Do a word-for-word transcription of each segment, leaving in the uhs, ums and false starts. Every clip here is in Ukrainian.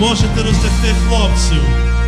можете роздягти хлопців.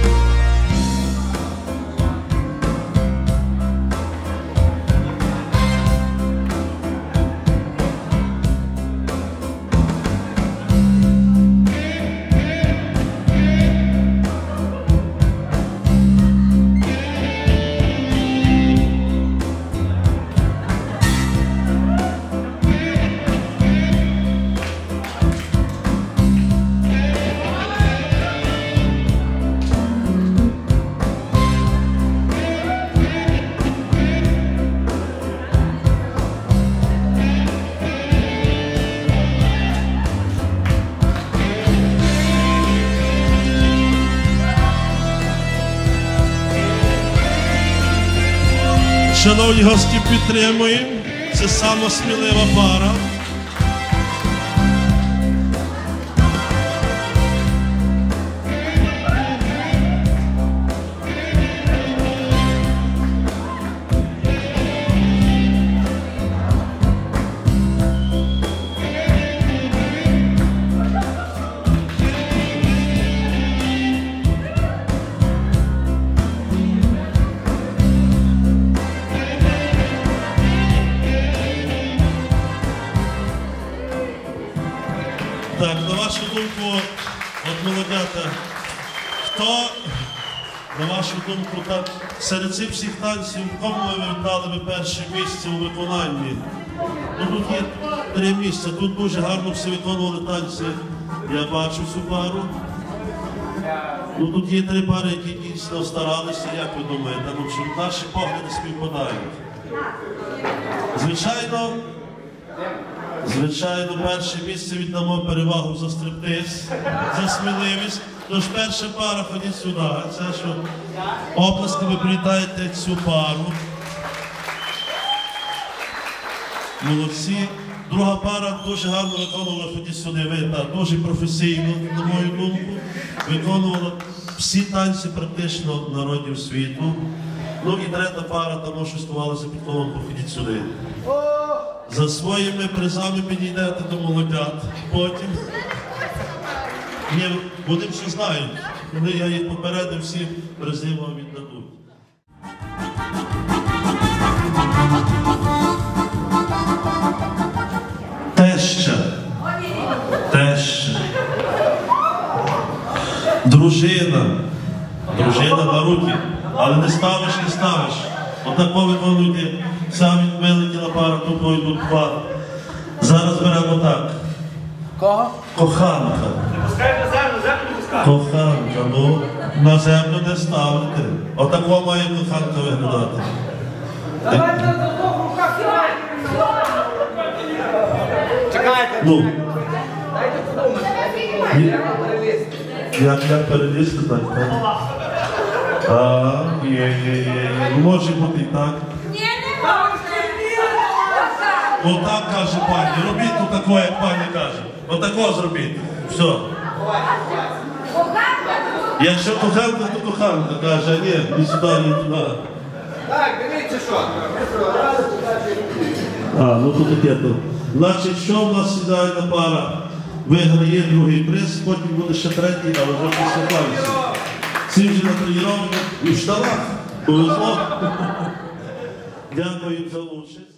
Шановні гості, підтримуємо. Це сама смілива пара. Так, на вашу думку, от молодята, хто, на вашу думку, так, серед цих всіх танців, кому ви віддали би перше місце у виконанні? Ну, тут є три місця, тут дуже гарно всі виконували танці, я бачу цю пару. Ну, тут є три пари, які дійсно старалися, як ви думаєте, ну, що наші погляди співпадають. Звичайно, Звичайно, перше місце віддамо перевагу за стриптиз, за сміливість. Тож перша пара, ходіть сюди. Це що оплесками привітаєте цю пару. Молодці. Друга пара дуже гарно виконувала, ходіть сюди, ви, та, дуже професійно, на мою думку. Виконувала всі танці практично народів світу. Ну і третя пара там шестувалася під колом, походіть сюди. За своїми призами підійдете до молодят, потім. Ні, вони все знають. Коли я їх попередив, всі призи вам віддадуть. Теща. Теща. Дружина. Дружина на руки. Але не ставиш, не ставиш. Отако виконуйте. Самі вилетіла пара, тупо йдуть два. Зараз беремо так. Кого? Коханка. Не пускай на землю, землю не пускай. Коханка, ну, на землю не ставити. Отако має коханка виглядати. Давайте на двох руках сідай. Чекайте. Ну. Дайте подумати. Як перелізти? Як, як перелізти, так? так? А, є, є, є, є. Ну, може бути і так. Отак каже пані. Робіть отако, як пані каже. Отако зробіть. Все. Якщо коханка, то коханка каже, а ні, ні сюди, ні туди. Так, дивіться що. А, ну тут таке то. Значить, що в нас ідеальна пара? Виграє другий приз, потім буде ще третій, але вже після танцю. Всі вже натреновані і в штанах. Повезло. Дякую за участь.